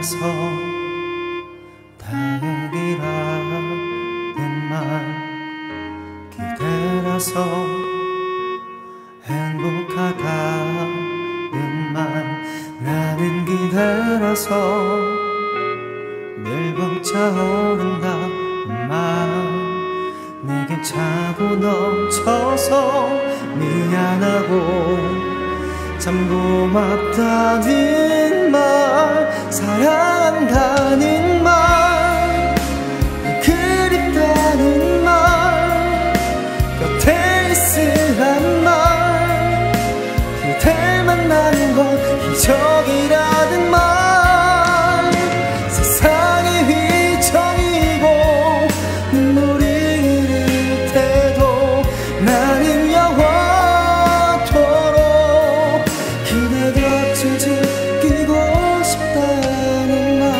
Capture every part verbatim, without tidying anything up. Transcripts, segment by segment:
만나서 다행이라는 말 기대라서 행복하다는 말 나는 기대라서 늘 벅차오른다는 말 내겐 차고 넘쳐서 미안하고 참 고맙다는 말 사랑한다는 말 그립다는 말 곁에 있으란 말 그댈 만나는 건 기적이라는 말 세상이 휘청이고 눈물이 흐를 때도 나는 영원토록 그대 곁을 지키고 싶다는 말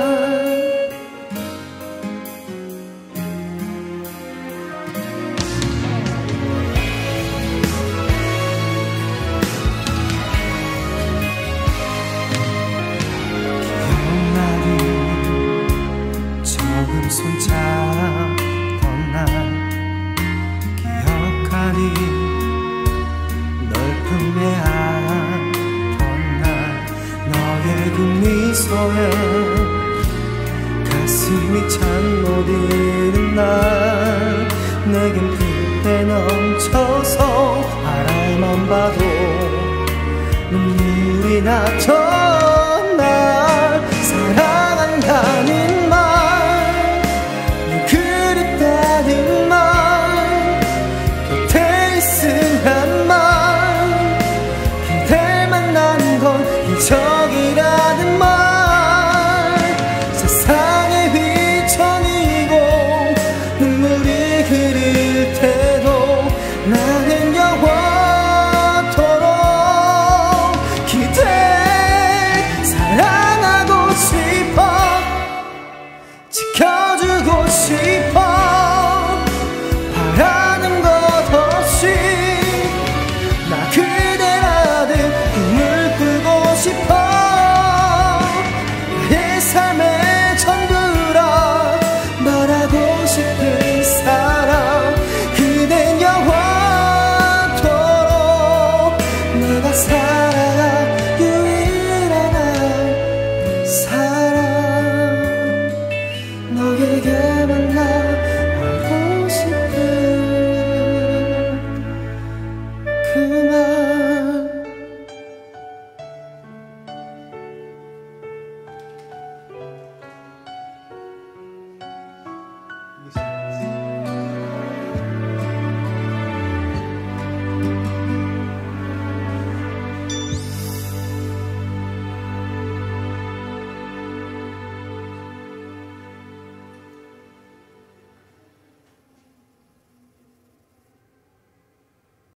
조금 손잡던 날 기억하니 널 품에 안던 날 너의 그 미소에 가슴이 찬 못 잊는 날 내겐 그때 넘쳐서 바라만 봐도 눈물이 났던 날 사랑한다는 말 그립다는 말 곁에 있으란 말 그댈 만나는 건 잊어